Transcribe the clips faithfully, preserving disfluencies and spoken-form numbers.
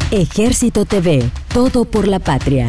Ejército T V, todo por la patria.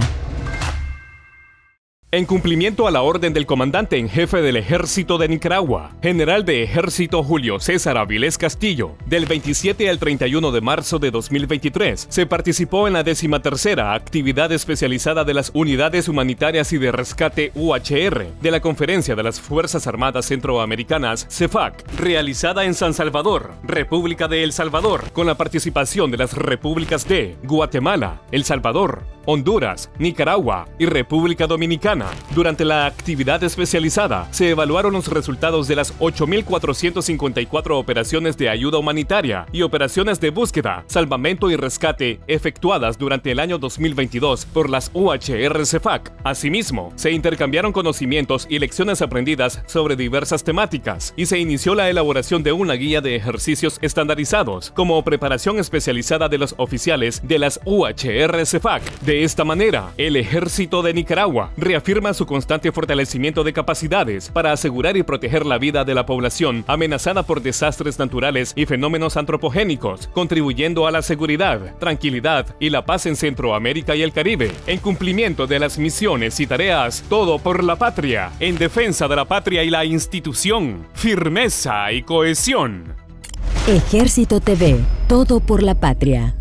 En cumplimiento a la orden del comandante en jefe del Ejército de Nicaragua, general de Ejército Julio César Avilés Castillo, del veintisiete al treinta y uno de marzo de dos mil veintitrés, se participó en la decimatercera actividad especializada de las Unidades Humanitarias y de Rescate U H R de la Conferencia de las Fuerzas Armadas Centroamericanas, CEFAC, realizada en San Salvador, República de El Salvador, con la participación de las repúblicas de Guatemala, El Salvador, Honduras, Nicaragua y República Dominicana. Durante la actividad especializada, se evaluaron los resultados de las ocho mil cuatrocientas cincuenta y cuatro operaciones de ayuda humanitaria y operaciones de búsqueda, salvamento y rescate efectuadas durante el año dos mil veintidós por las U H R CEFAC. Asimismo, se intercambiaron conocimientos y lecciones aprendidas sobre diversas temáticas y se inició la elaboración de una guía de ejercicios estandarizados como preparación especializada de los oficiales de las U H R CEFAC. De esta manera, el Ejército de Nicaragua reafirma su constante fortalecimiento de capacidades para asegurar y proteger la vida de la población amenazada por desastres naturales y fenómenos antropogénicos, contribuyendo a la seguridad, tranquilidad y la paz en Centroamérica y el Caribe, en cumplimiento de las misiones y tareas Todo por la Patria, en defensa de la patria y la institución, firmeza y cohesión. Ejército T V, todo por la patria.